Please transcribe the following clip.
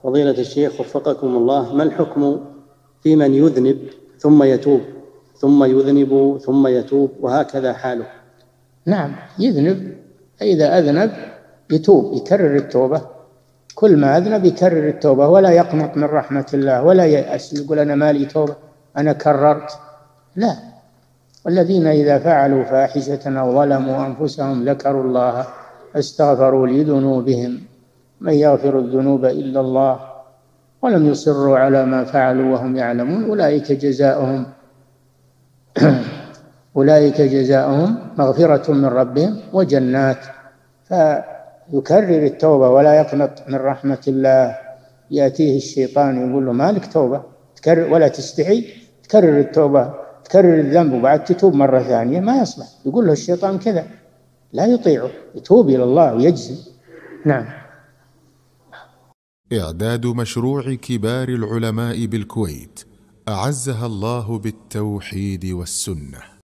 فضيلة الشيخ وفقكم الله، ما الحكم في من يذنب ثم يتوب ثم يذنب ثم يتوب وهكذا حاله؟ نعم، يذنب، إذا أذنب يتوب، يكرر التوبة، كل ما أذنب يكرر التوبة، ولا يقنط من رحمة الله ولا يأس يقول أنا مالي توبة أنا كررت، لا. والذين إذا فعلوا فاحشة أو ظلموا أنفسهم ذكروا الله فاستغفروا لذنوبهم من يغفر الذنوب إلا الله ولم يصروا على ما فعلوا وهم يعلمون أولئك جزاؤهم مغفرة من ربهم وجنات. فيكرر التوبة ولا يقنط من رحمة الله. يأتيه الشيطان يقول له مالك توبة، تكرر ولا تستحي، تكرر التوبة، تكرر الذنب وبعد تتوب مرة ثانية، ما يصلح. يقول له الشيطان كذا، لا يطيعه، يتوب إلى الله ويجزم. نعم. إعداد مشروع كبار العلماء بالكويت أعزها الله بالتوحيد والسنة.